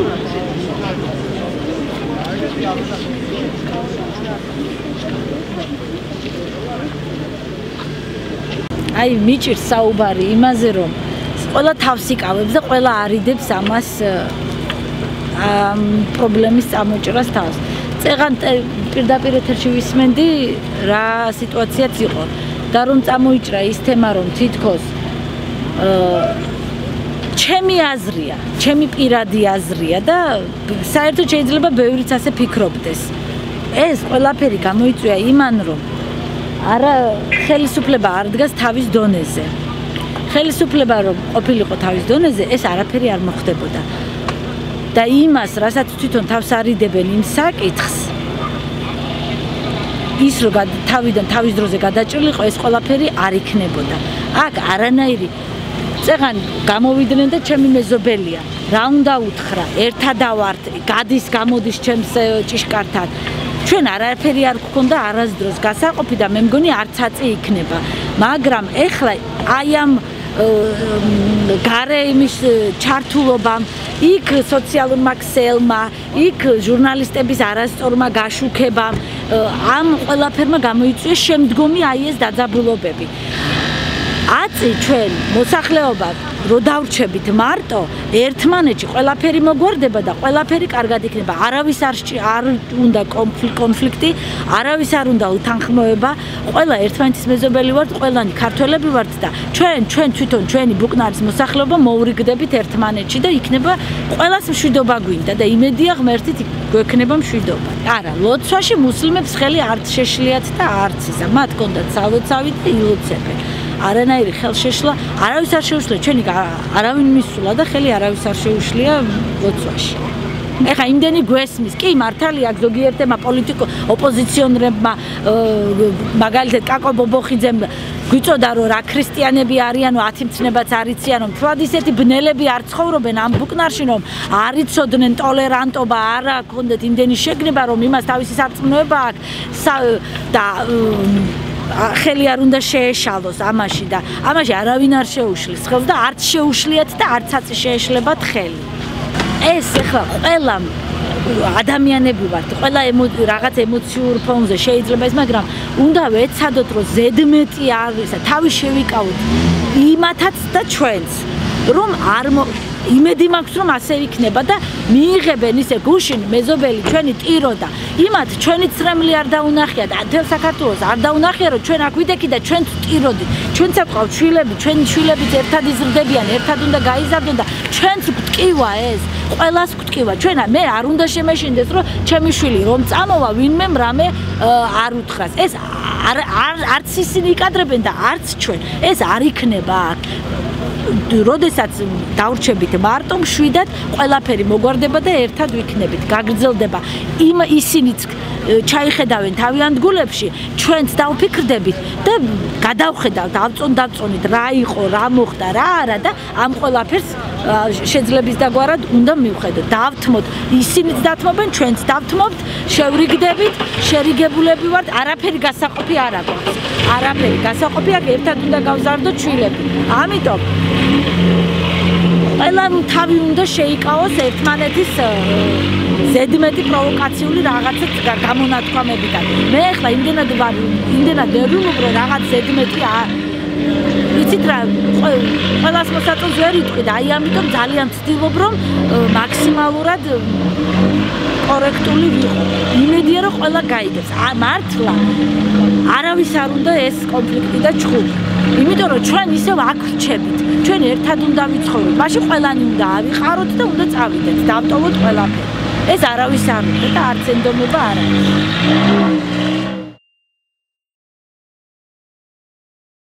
აი მიჭირს საუბარი იმაზე რომ ყველა თავს იკავებს და ყველა არიდებს ამას პრობლემის წამოჭრას თავს. წეღან პირდაპირ ეთერში ვისმენდი რა სიტუაციაც იყო და რომ წამოიჭრა ის თემა რომ თითქოს ჩემი აზრია, ჩემი პირადი აზრია და საერთოდ შეიძლება ბევრიც ასე ფიქრობდეს. ეს ყველაფერი გამოიწვია იმან რომ არა ხელისუფლება არ დგას თავის დონეზე. ხელისუფლება რომ ყოფილიყო თავის დონეზე, ეს არაფერი არ მოხდებოდა. და იმას, რასაც თვითონ თავს არიდებენ იმ საკითხს, ის რომ თავიდან თავის დროზე გადაჭრილიყო, ეს ყველაფერი არ იქნებოდა. აქ არანაირი წეღან გამოვიდნენ და ჩემი მეზობელია. რა უნდა უთხრა? ერთადავართ, გადის გამოდის ჩემს ჭიშკართან. ჩვენ არაფერი არ გქონდა არასდროს გასაყოფი და მე მგონი არც აწი იქნება. მაგრამ ეხლა აი ამ გარე იმის ჩართულობამ, იქ სოციალურმა ქსელმა, იქ ჟურნალისტების არასწორმა გაშუქებამ, ამ ყველაფერმა გამოიწვია შემდგომი აი ეს დაძაბულობები. აწი ჩვენ მოსახლეობა რო დავრჩებით მარტო ერთმანეთში ყველაფერი მოგვარდება და ყველაფერი კარგად იქნება. არავის არ უნდა კონფლიქტი, არავის არ უნდა უთანხმოება, ყველა ერთმანეთის მეზობელი ვართ, ყველანი ქართველები ვართ და ჩვენ თვითონ ჩვენი ბუკნარის მოსახლეობა მოურიგდებით ერთმანეთში და იქნება ყველას მშვიდობა გვინდა და იმედია ღმერთით გვექნება მშვიდობა. არა, ლოცვაში მუსლიმებს ხელი არც შეშლიათ და არც ისა, მათ კონდათ სალოცავი და ილოცებენ. არანაირი ხელშეშლა არავის არ შეუშლია, ჩვენი არავინ მისულა და ხელი არავის არ შეუშლია ლოცვაში. ეხა იმდენი გვესმის, კი მართალია ზოგიერთმა ოპოზიციონერებმა მაგალითად კაკო ბობოხიძემ გვიწოდა რომ რა ქრისტიანები არიანო 10 მცნებაც არ იციანო, თვად ისეთი ბნელები არ ცხოვრობენ ამ ბუკნარში რომ არ იცოდნენ ტოლერანტობა, არა ჰქონდათ იმდენი შეგნება რომ იმას თავისი სარწმუნოება აქვს და ხელი არ უნდა შეეშალოს ამაში და ამაში არავინ არ შეუშლის ხელს და არც შეუშლიათ და არც აწი შეეშლებათ ხელი. ეს ახლა ყველა ადამიანები ვართ, ყველა რაღაც ემოციურ ფონზე შეიძლება ის, მაგრამ უნდა ვეცადოთ რომ ზედმეტი არის და თავი შევიკავოთ იმათაც და ჩვენც, რომ არ იმედი მაქვს რომ ასე იქნება და მიიღებენ ისე გუშინ მეზობელი ჩვენი ტირო და იმათ ჩვენი ცრემლი არ დაუნახია და თელ საქართველოს არ დაუნახია რომ ჩვენ აქ ვიდექი და ჩვენ ტიროდით, ჩვენც აყავთ შვილები, ჩვენი შვილებიც ერთად იზრდებიან, ერთად უნდა გაიზარდონ და ჩვენც გვტკივა ეს, ყველას გვტკივა. ჩვენ მე არ უნდა შემეშინდეს რომ ჩემი შვილი რომ წამოვა ვინმე რამე არ უთხრას. ეს არც ისინი იკადრებენ და არც ჩვენ. ეს არ იქნება აქ. როდესაც დავრჩებით მარტო მშვიდად ყველაფერი მოგვარდება და ერთად ვიქნებით, გაგრძელდება. ისინიც ჩაიხედავენ თავიანთ გულებში, ჩვენც დავფიქრდებით და გადავხედავთ დავწონით რა იყო, რა მოხდა, რა არა და ამ ყველაფერს შეძლების დაგვარად უნდა მივხედოთ. დავთმოთ, ისინიც დათმობენ, ჩვენც დავთმობთ, შევრიგდებით, შერიგებულები ვართ, არაფერი გასაყოფი არ აქვს. არაფერი გასაყოფი აქ ერთად უნდა გავზარდოთ შვილები. ამიტომ ყველამ თავი უნდა შეიკავოს ერთმანეთის ზედმეტი პროვოკაციული რაღაცა გამონათქვამებიდან. მე ახლა იმდენად ნერვიულობ რომ რაღაც ზედმეტი იცით რა, ყველას მოსაწონს ვერ იტყვი და აი ამიტომ ძალიან ვცდილობ რომ მაქსიმალურად კორექტული ვიყო. იმედია რომ ყველა გაიგებს. მართლა არავის არ უნდა ეს კონფლიქტი და ჩხუბი. იმიტომ რომ ჩვენ ისევ აქ ვრჩებით, ჩვენ ერთად უნდა ვიცხოვროთ. მაშინ ყველანი უნდა ავიყაროთ და უნდა წავიდეთ, დავტოვოთ ყველაფერი. ეს არავის არ უნდა და არც ენდომება არ არის.